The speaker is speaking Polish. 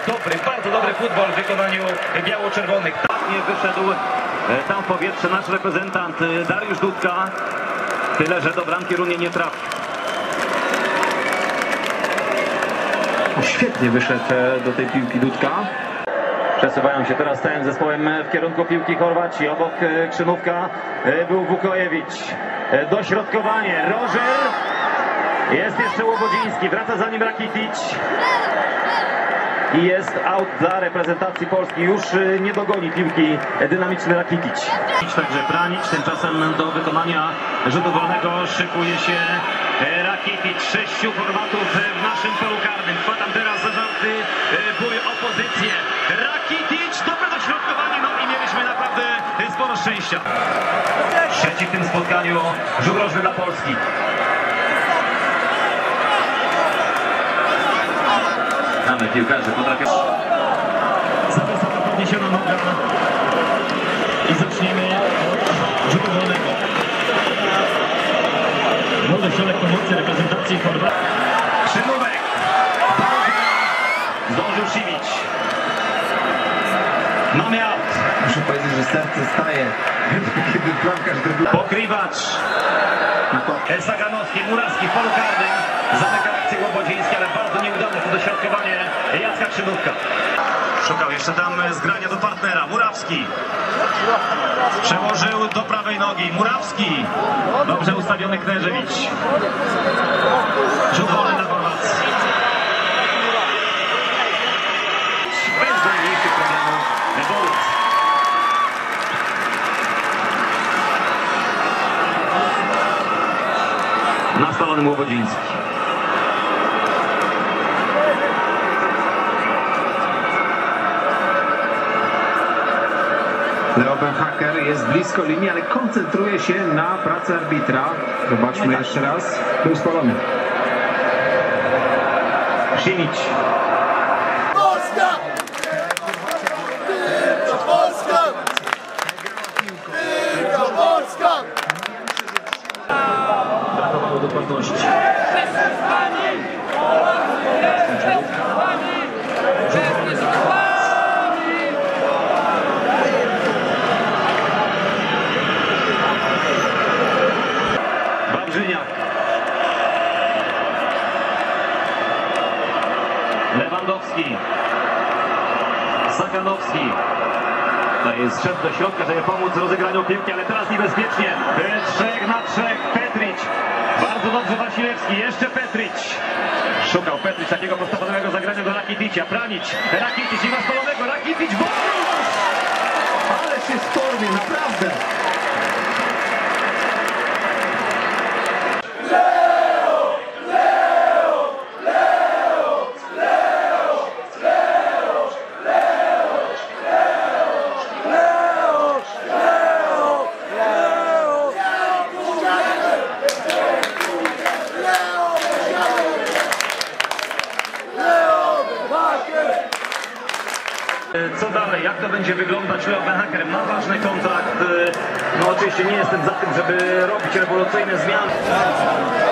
bardzo dobry futbol w wykonaniu biało-czerwonych. Tak nie wyszedł tam w powietrze nasz reprezentant Dariusz Dudka. Tyle, że do bramki runie nie trafił. Świetnie wyszedł do tej piłki Dudka. Przesuwają się teraz całym zespołem w kierunku piłki Chorwacji. Obok Krzynówka był Wukojewicz. Dośrodkowanie. Rożer. Jest jeszcze Łobodziński. Wraca za nim Rakitic. I jest out dla reprezentacji Polski. Już nie dogoni piłki dynamiczny Rakitic. Także Pranic. Tymczasem do wykonania rzutu wolnego szykuje się Rakitic. 6 Chorwatów w naszym polu karnym. Chwatam teraz zażarty bój opozycję. Rakitic. Dobre dośrodkowanie. No i mieliśmy naprawdę sporo szczęścia. Trzeci w tym spotkaniu rzut rożny dla Polski. Mamy piłkarzy potrafią. Za wysoka podniesiona noga. I zaczniemy od rzutu wolnego. Młody środek pomocy reprezentacji Chorwacji. Krzynówek. Zdążył Simić. Mamy out. Muszę powiedzieć, że serce staje, kiedy bramkarz drybla. Pokrywacz. Saganowski, Murawski w polu karnym. Zamyka akcję Łobodziński, ale bardzo nieudane to dośrodkowanie Jacka Krzynówka. Szukał jeszcze tam zgrania do partnera. Murawski. Przełożył do prawej nogi. Murawski. Dobrze ustawiony Kneżewicz. Rzut wolny na Chorwacji. Bez najmniejszych problemów. Bolt. Na spalonym Łobodziński. Leo Benhaker jest blisko linii, ale koncentruje się na pracy arbitra. Zobaczmy jeszcze raz. Był spalony. Simić. Polska! Tylko Polska! Tylko Polska! Brakowało dokładności. Wawrzyniak. Lewandowski. Saganowski. To jest szedł do środka, żeby pomóc rozegraniu piłki, ale teraz niebezpiecznie. 3 na 3. Petrić. Bardzo dobrze Wasilewski. Jeszcze Petrić. Szukał Petrić takiego prostopadłego zagrania do Rakiticia. Pranic. Rakitic nie ma spalonego. Rakitic. Ale się stormi, naprawdę. Co dalej? Jak to będzie wyglądać? Leo Benhaker ma ważny kontakt. No oczywiście nie jestem za tym, żeby robić rewolucyjne zmiany.